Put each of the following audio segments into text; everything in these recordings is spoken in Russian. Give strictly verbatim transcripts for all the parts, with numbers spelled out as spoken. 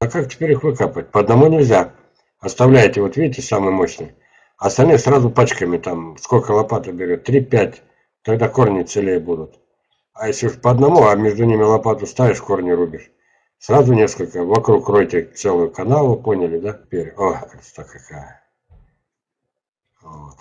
как теперь их выкапывать? По одному нельзя. Оставляете, вот видите, самый мощный. Остальные сразу пачками, там, сколько лопата берет? три-пять. Тогда корни целее будут. А если уж по одному, а между ними лопату ставишь, корни рубишь. Сразу несколько, вокруг ройте целую канаву, поняли, да? Теперь, о, красота какая. Вот.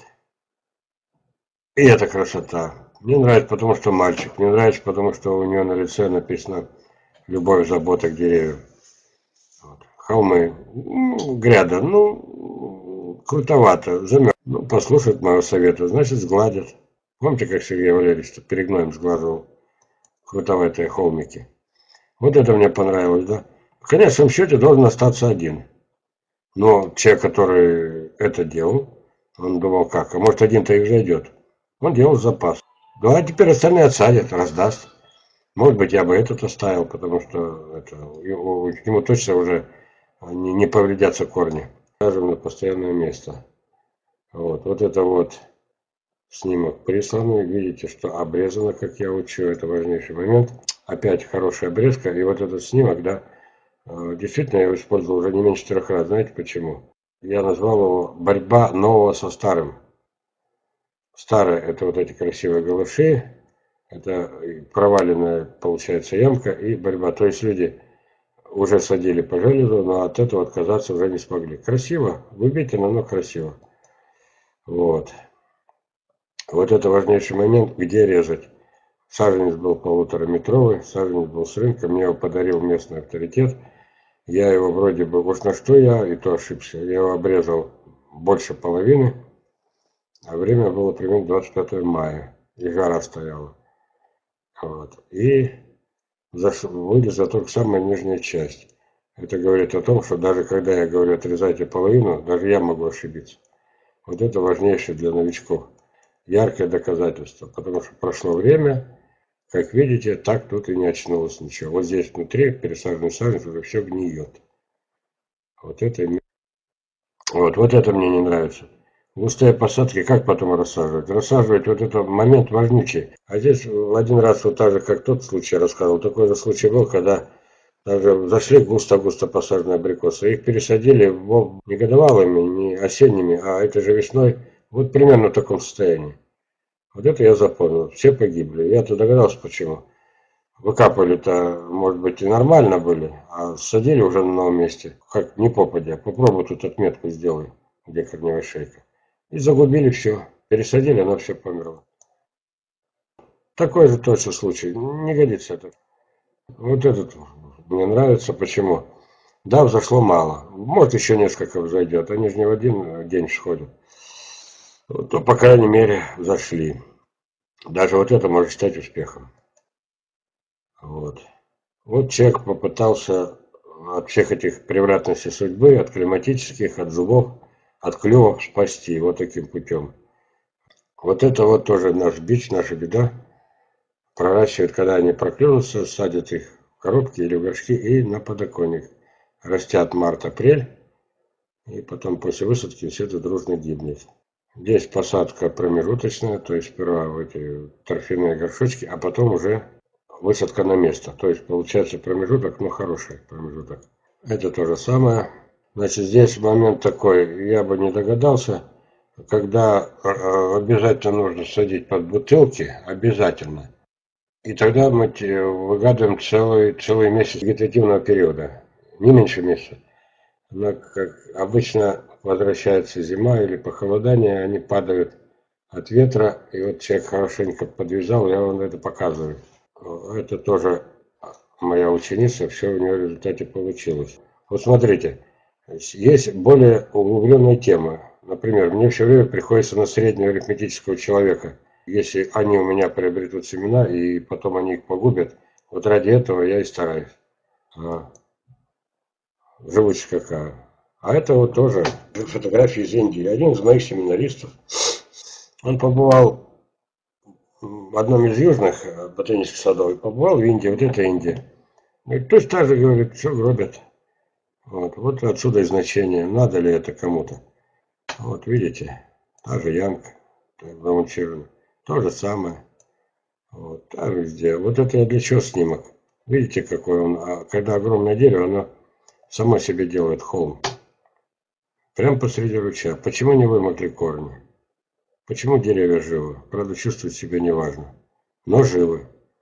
И эта красота. Мне нравится, потому что мальчик. Мне нравится, потому что у него на лице написано «Любовь, забота к деревьям». Вот. Холмы. Ну, гряда. Ну, крутовато. Замерз. Ну, послушают моего совета, значит, сгладят. Помните, как Сергей Валерьевич перед гноем сглаживал крутоватые холмики? Вот это мне понравилось, да? В конечном счете должен остаться один. Но человек, который это делал, он думал как, а может один-то и взойдет. Он делал запас. Ну а теперь остальные отсадят, раздаст. Может быть, я бы этот оставил, потому что это, его, ему точно уже не, не повредятся корни. Скажем, на постоянное место. Вот, вот это вот снимок присланный. Видите, что обрезано, как я учу. Это важнейший момент. Опять хорошая обрезка. И вот этот снимок, да, действительно, я его использовал уже не меньше трех раз. Знаете почему? Я назвал его «Борьба нового со старым». Старое – это вот эти красивые галыши, это проваленная, получается, ямка и борьба. То есть люди уже садили по железу, но от этого отказаться уже не смогли. Красиво, выбито, но красиво. Вот. Вот это важнейший момент, где резать. Саженец был полутораметровый, саженец был с рынка, мне его подарил местный авторитет. Я его вроде бы, уж на что я, и то ошибся. Я его обрезал больше половины, а время было примерно двадцать пятое мая, и жара стояла. Вот. И вылезла только самая нижняя часть. Это говорит о том, что даже когда я говорю отрезайте половину, даже я могу ошибиться. Вот это важнейшее для новичков. Яркое доказательство, потому что прошло время, как видите, так тут и не очнулось ничего. Вот здесь внутри пересаженный саженец уже все гниет. Вот это, вот, вот это мне не нравится. Густые посадки, как потом рассаживать? Рассаживать вот этот момент важничий. А здесь один раз вот так же, как тот случай рассказывал, такой же случай был, когда даже зашли густо-густо посаженные абрикосы. Их пересадили в, не годовалыми, не осенними, а это же весной, вот примерно в таком состоянии. Вот это я запомнил. Все погибли. Я-то догадался, почему. Выкапывали-то, может быть, и нормально были, а садили уже на новом месте. Как не попадя. Попробуй тут отметку сделай, где корневая шейка. И загубили все. Пересадили, оно все померло. Такой же точно случай. Не годится это. Вот этот мне нравится. Почему? Да, взошло мало. Может, еще несколько взойдет. Они же не в один день сходят. То, по крайней мере, взошли. Даже вот это может стать успехом. Вот. Вот человек попытался от всех этих превратностей судьбы, от климатических, от зубов, от клювов спасти вот таким путем. Вот это вот тоже наш бич, наша беда. Проращивают, когда они проклюнутся, садят их в коробки или в горшки и на подоконник. Растят март-апрель, и потом после высадки все это дружно гибнет. Здесь посадка промежуточная, то есть сперва в эти торфяные горшочки, а потом уже высадка на место. То есть получается промежуток, но хороший промежуток. Это то же самое. Значит, здесь момент такой, я бы не догадался, когда обязательно нужно садить под бутылки, обязательно. И тогда мы выгадываем целый, целый месяц вегетативного периода, не меньше месяца. Но, как обычно, возвращается зима или похолодание, они падают от ветра, и вот человек хорошенько подвязал, я вам это показываю. Это тоже моя ученица, все у нее в результате получилось. Вот смотрите, есть более углубленные темы. Например, мне все время приходится на среднего арифметического человека. Если они у меня приобретут семена, и потом они их погубят, вот ради этого я и стараюсь. А, живучесть какая. А это вот тоже фотографии из Индии. Один из моих семинаристов, он побывал в одном из южных ботанических садов, и побывал в Индии, вот это Индия. И точно так же, говорит, все гробят. Вот, вот отсюда и значение, надо ли это кому-то. Вот видите, та же ямка, замонтирована. То же самое. Вот, там везде. Вот это я для чего снимок. Видите, какой он. А когда огромное дерево, оно само себе делает холм. Прямо посреди ручья. Почему не вымокли корни? Почему деревья живы? Правда, чувствуют себя неважно. Но живы.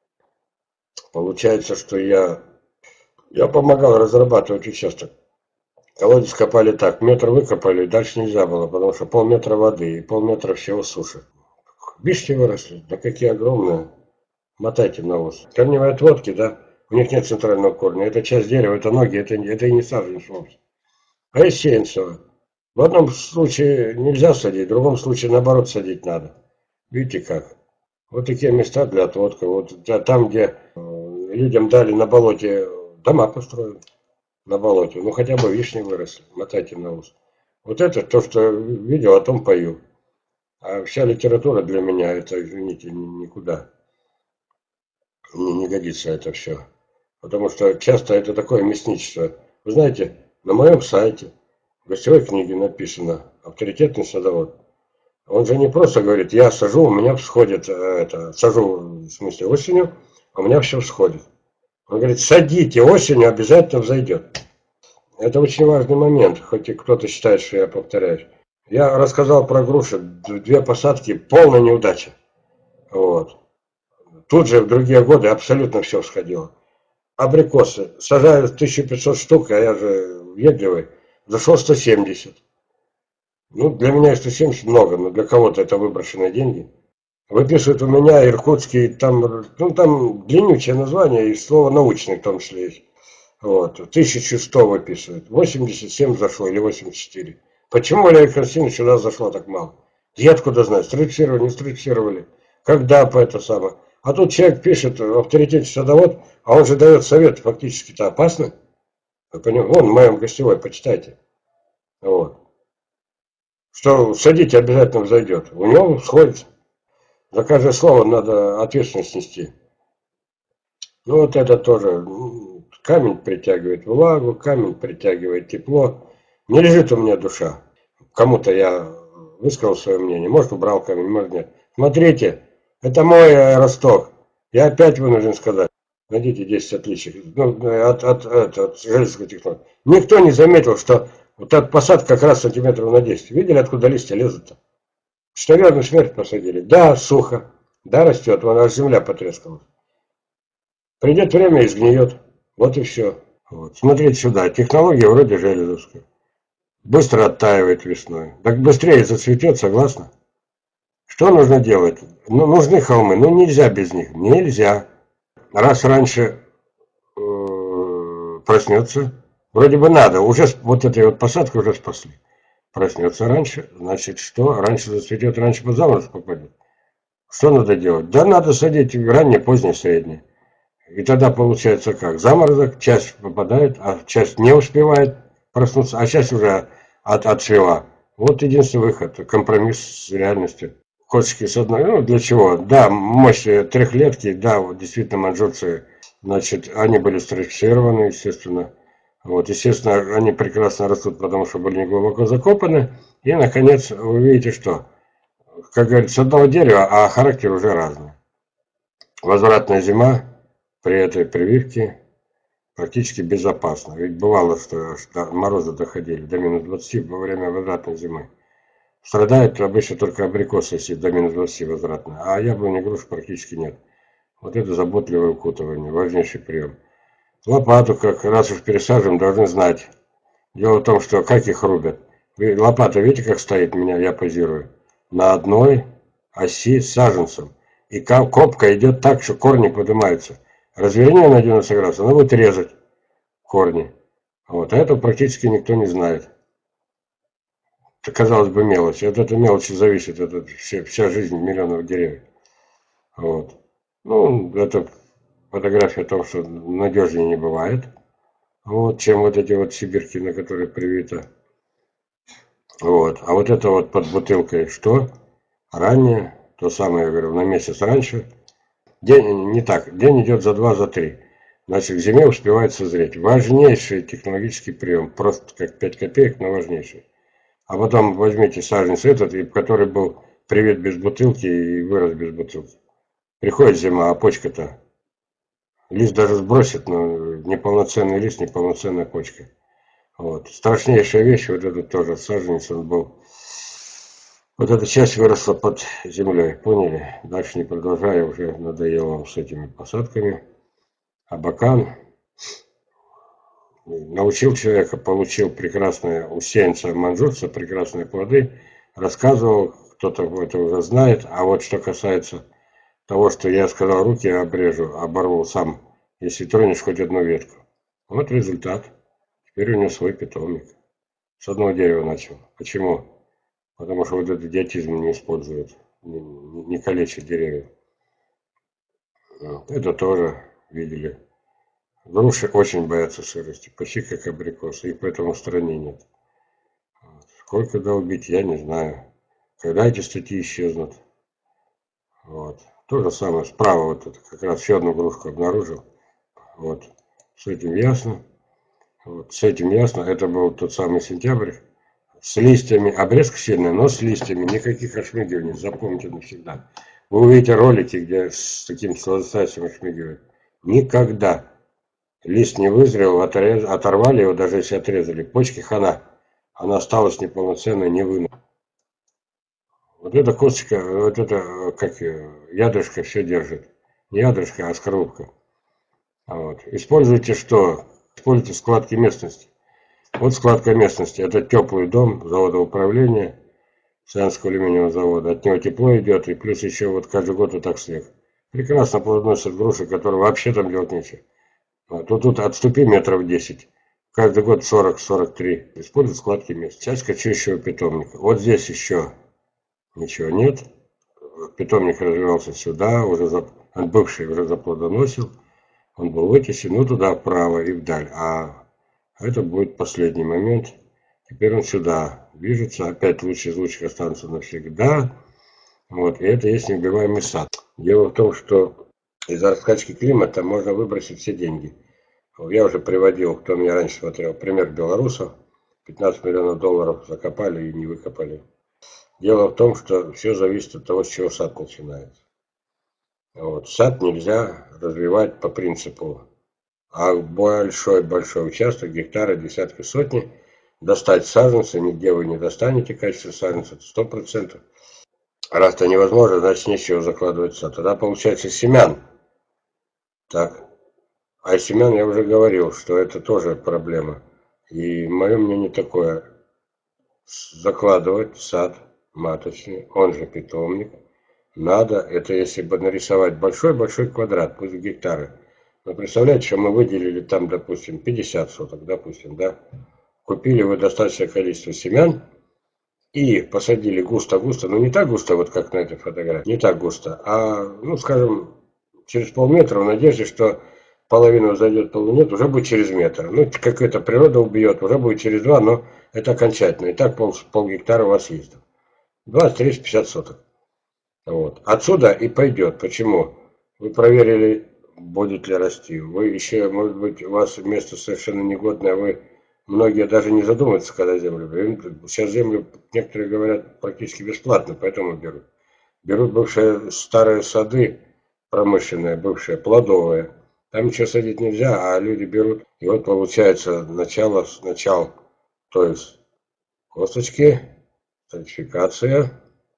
Получается, что я, я помогал разрабатывать участок. Колодец копали так. Метр выкопали, и дальше нельзя было, потому что полметра воды и полметра всего суши. Бишки выросли. Да какие огромные. Мотайте на ус. Корневые отводки, да? У них нет центрального корня. Это часть дерева, это ноги, это, это и не саженец вовсе. А есть сеянцево. В одном случае нельзя садить, в другом случае наоборот садить надо. Видите как? Вот такие места для отводка. Вот там, где э, людям дали на болоте, дома построили на болоте. Ну хотя бы вишни выросли. Мотайте на ус. Вот это то, что видел, о том пою. А вся литература для меня, это, извините, никуда. Не, не годится это все. Потому что часто это такое мясничество. Вы знаете, на моем сайте в гостевой книге написано «Авторитетный садовод». Он же не просто говорит, я сажу, у меня всходит, это, сажу, в смысле, осенью, а у меня все всходит. Он говорит, садите, осенью обязательно взойдет. Это очень важный момент, хоть и кто-то считает, что я повторяюсь. Я рассказал про груши, две посадки, полная неудача. Вот. Тут же в другие годы абсолютно все всходило. Абрикосы. Сажаю тысячу пятьсот штук, а я же въедливый. Зашел сто семьдесят. Ну, для меня сто семьдесят много, но для кого-то это выброшенные деньги. Выписывают у меня иркутский, там, ну, там длиннючее название и слово научный в том числе есть. Вот, тысяча сто выписывают. восемьдесят семь зашло или восемьдесят четыре. Почему, Валерий Константинович, у нас зашло так мало? Я откуда знаю, стрицировали, не стрицировали. Когда по это самое. А тут человек пишет в авторитете садовод, а он же дает совет, фактически-то опасно. Вы понимаете? Вон в моем гостевой, почитайте. Вот. Что садите, обязательно взойдет. У него всходит. За каждое слово надо ответственность нести. Ну вот это тоже. Камень притягивает влагу, камень притягивает тепло. Не лежит у меня душа. Кому-то я высказал свое мнение. Может, убрал камень, может, нет. Смотрите, это мой росток. Я опять вынужден сказать. Найдите десять отличий. Ну, от, от, от, от железной технологии. Никто не заметил, что вот эта посадка как раз сантиметров на десять. Видели, откуда листья лезут-то? Что смерть посадили. Да, сухо. Да, растет. Вон аж земля потрескалась. Придет время и сгниет. Вот и все. Вот. Смотрите сюда. Технология вроде железовская. Быстро оттаивает весной. Так быстрее зацветет, согласна? Что нужно делать? Ну, нужны холмы. Ну, нельзя без них. Нельзя. Раз раньше э, проснется, вроде бы надо. Уже вот этой вот посадкой уже спасли. Проснется раньше, значит что? Раньше зацветет, раньше под заморозок попадет. Что надо делать? Да надо садить раннее, позднее, среднее. И тогда получается как? Заморозок, часть попадает, а часть не успевает проснуться, а часть уже от, отцвела. Вот единственный выход, компромисс с реальностью. Косточки с одной, ну для чего? Да, мощные трехлетки, да, вот действительно манжурцы, значит, они были стрессированы, естественно. Вот, естественно, они прекрасно растут, потому что были не глубоко закопаны. И, наконец, вы видите, что, как говорится, с одного дерева, а характер уже разный. Возвратная зима при этой прививке практически безопасна. Ведь бывало, что морозы доходили до минус двадцати во время возвратной зимы. Страдают обычно только абрикосы, если до минус двадцати возвратно, а яблони и груш практически нет. Вот это заботливое укутывание, важнейший прием. Лопату, как раз уж пересаживаем, должны знать. Дело в том, что как их рубят. Лопата, видите, как стоит меня, я позирую? На одной оси с саженцем. И копка идет так, что корни поднимаются. Разверни на девяносто градусов, она будет резать корни. Вот, а это практически никто не знает. Это, казалось бы, мелочь. От этой мелочи зависит это, вся, вся жизнь миллионов деревьев. Вот. Ну, это фотография о том, что надежнее не бывает. Вот, чем вот эти вот сибирки, на которые привито. Вот. А вот это вот под бутылкой что? Ранее, то самое, я говорю, на месяц раньше. День, не так, день идет за два, за три. Значит, к зиме успевает созреть. Важнейший технологический прием. Просто как пять копеек, но важнейший. А потом возьмите саженец этот, который был привит без бутылки и вырос без бутылки. Приходит зима, а почка-то. Лист даже сбросит, но неполноценный лист, неполноценная почка. Вот. Страшнейшая вещь, вот этот тоже саженец, он был. Вот эта часть выросла под землей, поняли? Дальше не продолжаю, уже надоело вам с этими посадками. Абакан научил человека, получил прекрасное у сеянца манжурца, прекрасные плоды, рассказывал, кто-то это уже знает, а вот что касается того, что я сказал, руки обрежу, оборву сам, если тронешь хоть одну ветку. Вот результат. Теперь у него свой питомник. С одного дерева начал. Почему? Потому что вот этот идиотизм не использует, не, не калечит деревья. Это тоже видели. Груши очень боятся сырости, почти как абрикосы, их поэтому в стране нет. Сколько долбить, я не знаю. Когда эти статьи исчезнут? Вот. То же самое справа, вот это как раз еще одну грушку обнаружил. Вот. С этим ясно. Вот. С этим ясно. Это был тот самый сентябрь. С листьями, обрезка сильная, но с листьями, никаких ошмыгиваний, запомните навсегда. Вы увидите ролики, где с таким сладостайцем ошмыгивают. Никогда. Лист не вызрел, отрез, оторвали его, даже если отрезали. Почки хана. Она осталась неполноценной, не вынута. Вот эта косточка, вот это, как ядрышко все держит. Не ядрышко, а скорлупка. Вот. Используйте что? Используйте складки местности. Вот складка местности. Это теплый дом завода управления Саянского алюминиевого завода. От него тепло идет, и плюс еще вот каждый год вот так снег. Прекрасно плодоносят груши, которые вообще там делать нечего. А то тут отступи метров десять. Каждый год сорок-сорок три. Используй складки мест. Часть кочующего питомника. Вот здесь еще ничего нет. Питомник развивался сюда, уже за... он бывший уже заплодоносил. Он был вытесен, ну туда вправо и вдаль. А это будет последний момент. Теперь он сюда движется. Опять лучший из лучших останутся навсегда. Вот. И это есть неубиваемый сад. Дело в том, что из-за раскачки климата можно выбросить все деньги. Я уже приводил, кто меня раньше смотрел, пример белорусов. пятнадцать миллионов долларов закопали и не выкопали. Дело в том, что все зависит от того, с чего сад начинается. Вот. Сад нельзя развивать по принципу, а большой-большой участок, гектары, десятки, сотни, достать саженцы, нигде вы не достанете качество саженца, это сто процентов. Раз это невозможно, значит нечего закладывать в сад. Тогда получается семян. Так. А из семян я уже говорил, что это тоже проблема. И мое мнение такое. Закладывать в сад маточный, он же питомник, надо, это если бы нарисовать большой-большой квадрат, пусть гектары. Вы представляете, что мы выделили там, допустим, пятьдесят соток, допустим, да? Купили вы достаточное количество семян и посадили густо-густо, ну не так густо, вот как на этой фотографии, не так густо, а, ну скажем, через полметра в надежде, что половину зайдет, половину нет, уже будет через метр. Ну, какая-то природа убьет, уже будет через два, но это окончательно. И так пол, пол гектара у вас есть. двадцать, тридцать, пятьдесят соток. Вот. Отсюда и пойдет. Почему? Вы проверили, будет ли расти. Вы еще, может быть, у вас место совершенно негодное, вы многие даже не задумываются, когда землю берут. Сейчас землю, некоторые говорят, практически бесплатно, поэтому берут. Берут бывшие старые сады, промышленные, бывшие, плодовые. Там ничего садить нельзя, а люди берут. И вот получается начало, начало, то есть косточки, сертификация.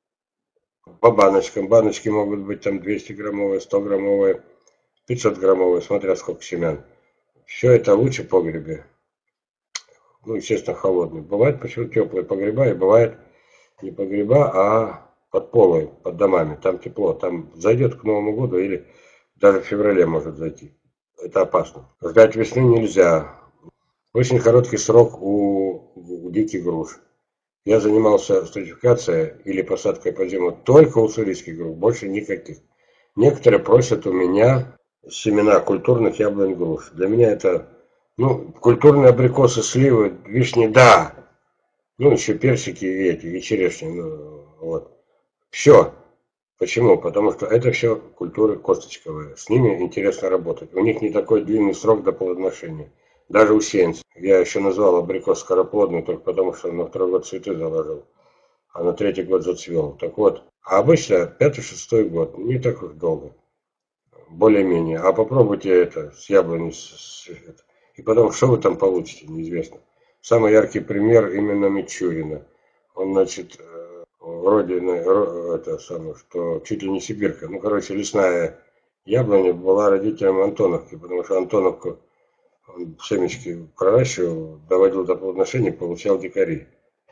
По баночкам. Баночки могут быть там двести граммовые, сто граммовые, пятьсот граммовые, смотря сколько семян. Все это лучше в погребе. Ну, естественно, холодный. Бывает почему теплые погреба, и бывает не погреба, а под полой, под домами. Там тепло, там зайдет к Новому году или даже в феврале может зайти. Это опасно. Ждать весны нельзя. Очень короткий срок у, у диких груш. Я занимался стратификацией или посадкой под зиму только у сырийских груш, больше никаких. Некоторые просят у меня семена культурных яблонь груш. Для меня это, ну, культурные абрикосы, сливы, вишни, да. Ну, еще персики и эти, и черешни, ну, вот. Все. Почему? Потому что это все культуры косточковые. С ними интересно работать. У них не такой длинный срок до плодоношения. Даже у сеянцев. Я еще назвал абрикос скороплодный, только потому что он на второй год цветы заложил, а на третий год зацвел. Так вот, а обычно пятый-шестой год, не так уж долго. Более-менее. А попробуйте это с яблони. С, с, это. И потом, что вы там получите, неизвестно. самый яркий пример именно Мичурина. Он, значит, э, вроде на- ро- это самое, что чуть ли не сибирка. Ну, короче, лесная яблоня была родителем Антоновки, потому что Антоновку он семечки проращивал, доводил до плодоношения, получал дикари.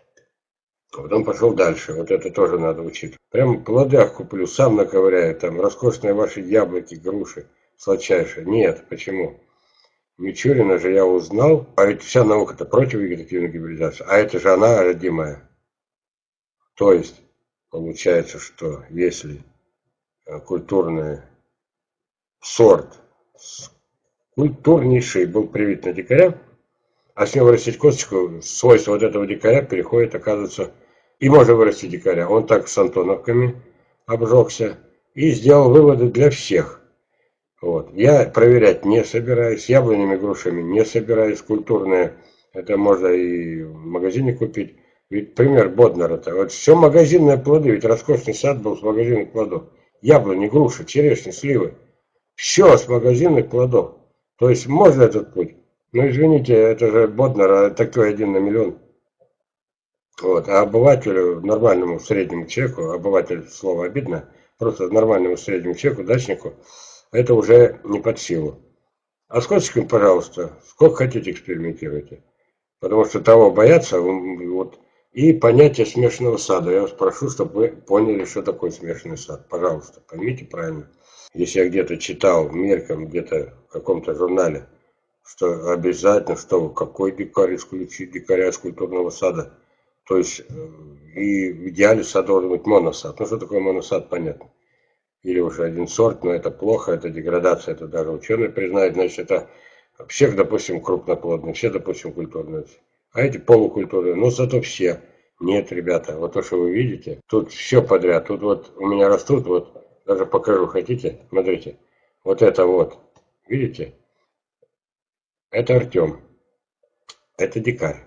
А потом пошел дальше. Вот это тоже надо учить. Прям в плодах куплю, сам наковыряю. Там роскошные ваши яблоки, груши, сладчайшие. Нет, почему? Мичурина же я узнал, а ведь вся наука-то против вегетативной гибридизации, а это же она родимая. То есть, получается, что если э, культурный сорт культурнейший был привит на дикаря, а с него вырастить косточку, свойства вот этого дикаря переходит, оказывается, и можно вырастить дикаря. Он так с антоновками обжегся и сделал выводы для всех. Вот. Я проверять не собираюсь, яблонями, грушами не собираюсь, культурные, это можно и в магазине купить. Ведь пример Боднера-то, вот все магазинные плоды, ведь роскошный сад был с магазинных плодов. Яблони, груши, черешни, сливы, все с магазинных плодов. То есть можно этот путь. Ну извините, это же Боднер, а такой один на миллион. Вот. А обывателю, нормальному среднему человеку, обыватель слово обидно, просто нормальному среднему человеку, дачнику, это уже не под силу. А с косточками, пожалуйста, сколько хотите экспериментируйте. Потому что того боятся, вот, и понятие смешанного сада. Я вас прошу, чтобы вы поняли, что такое смешанный сад. Пожалуйста, поймите правильно. Если я где-то читал мельком, где-то в каком-то журнале, что обязательно, что какой дикарь исключить дикаря из культурного сада. То есть, и в идеале сад должен быть моносад. Ну, что такое моносад, понятно. Или уже один сорт, но это плохо, это деградация, это даже ученые признают, значит, это всех, допустим, крупноплодные, все, допустим, культурные. А эти полукультурные, ну, зато все. Нет, ребята, вот то, что вы видите, тут все подряд. Тут вот у меня растут, вот, даже покажу, хотите? Смотрите. Вот это вот, видите? Это Артем, это дикарь.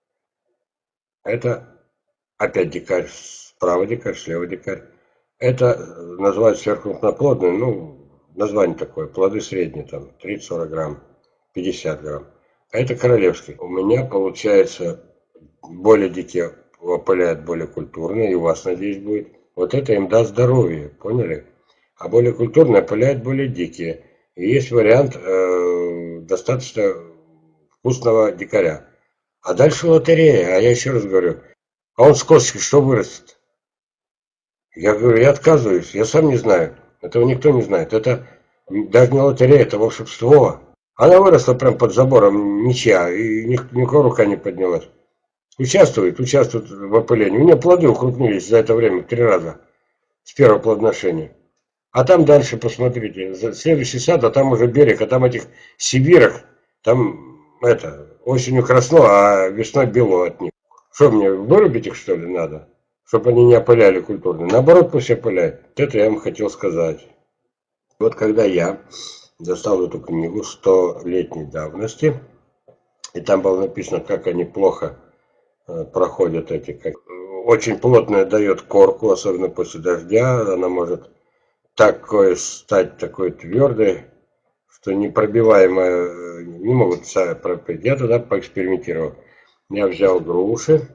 Это опять дикарь, справа дикарь, слева дикарь. Это называют сверхкрупноплодные, ну, название такое, плоды средние, там, тридцать-сорок грамм, пятьдесят грамм. А это королевский. У меня получается более дикие опыляют более культурные, и у вас, надеюсь, будет. Вот это им даст здоровье, поняли? А более культурные опыляют более дикие. И есть вариант э, достаточно вкусного дикаря. А дальше лотерея, а я еще раз говорю, а он с косточки что вырастет? Я говорю, я отказываюсь, я сам не знаю. Этого никто не знает. Это даже не лотерея, это волшебство. Она выросла прям под забором ничья, и ник- никакого рука не поднялась. Участвует, участвует в опылении. У меня плоды укрупнились за это время в три раза с первого плодоношения. А там дальше, посмотрите, следующий сад, а там уже берег, а там этих сибирок, там это, осенью красно, а весной бело от них. Что мне, вырубить их, что ли, надо? Чтобы они не опыляли культурно. Наоборот, пусть опыляют. Вот это я вам хотел сказать. Вот когда я достал эту книгу столетней давности, и там было написано, как они плохо э, проходят эти, как очень плотная дает корку, особенно после дождя, она может такой стать такой твердой, что непробиваемая, не могут пропить. Я тогда поэкспериментировал. Я взял груши,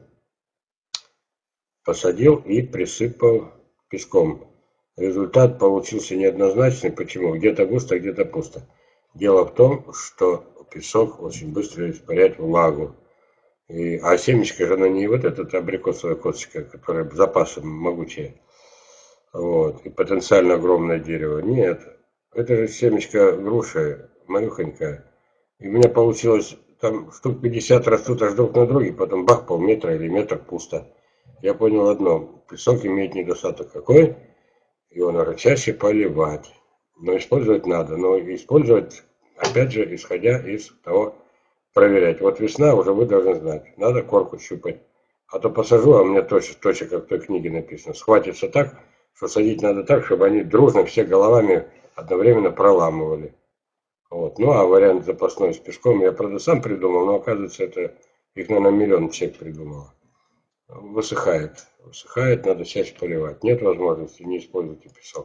посадил и присыпал песком. Результат получился неоднозначный. Почему? Где-то густо, где-то пусто. Дело в том, что песок очень быстро испаряет влагу. И, а семечко же, она не вот эта абрикосовая косточка, которая запасом могучая. Вот, и потенциально огромное дерево. Нет, это же семечко груши, малюхонькая. И у меня получилось, там штук пятьдесят растут аж друг на друге, потом бах, полметра или метр пусто. Я понял одно, песок имеет недостаток какой? Его надо чаще поливать. Но использовать надо, но использовать, опять же, исходя из того, проверять. Вот весна, уже вы должны знать, надо корку щупать. А то посажу, а у меня точно, точно как в той книге написано, схватится так, что садить надо так, чтобы они дружно все головами одновременно проламывали. Вот. Ну, а вариант запасной с песком я, правда, сам придумал, но оказывается, это их, наверное, миллион человек придумал. Высыхает. Высыхает, надо чаще поливать. Нет возможности, не используйте песок.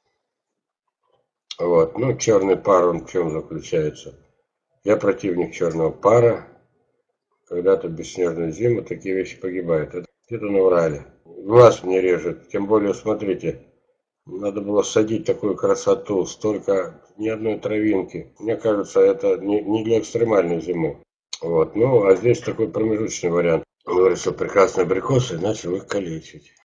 Вот. Ну, черный пар, он в чем заключается? Я противник черного пара. когда-то бесснежную зиму такие вещи погибают. Это где-то наврали. Глаз мне режет. Тем более, смотрите, надо было садить такую красоту, столько, ни одной травинки. Мне кажется, это не, не для экстремальной зимы. Вот. Ну, а здесь такой промежуточный вариант. Говорят, что прекрасные абрикосы, начал их калечить.